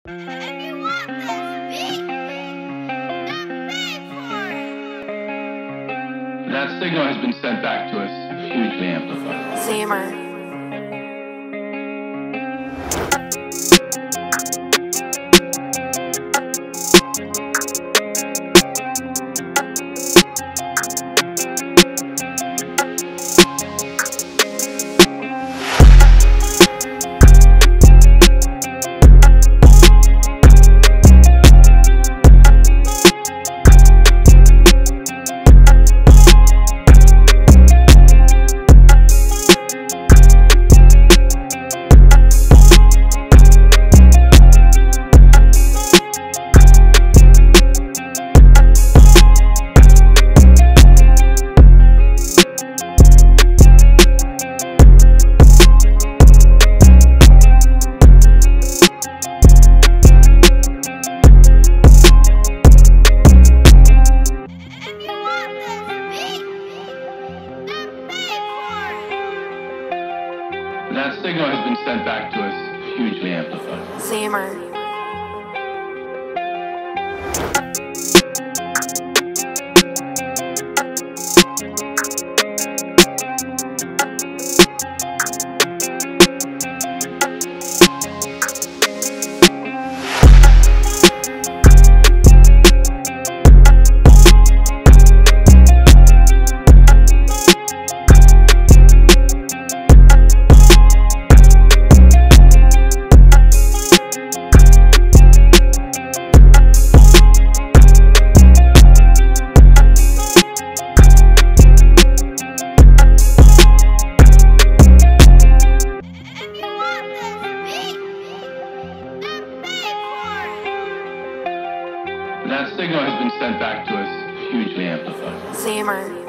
If you want this beat, then pay for it. That signal has been sent back to us, hugely amplified. Zammer. That signal has been sent back to us, hugely amplified. Zammer. That signal has been sent back to us, hugely amplified. Zammer.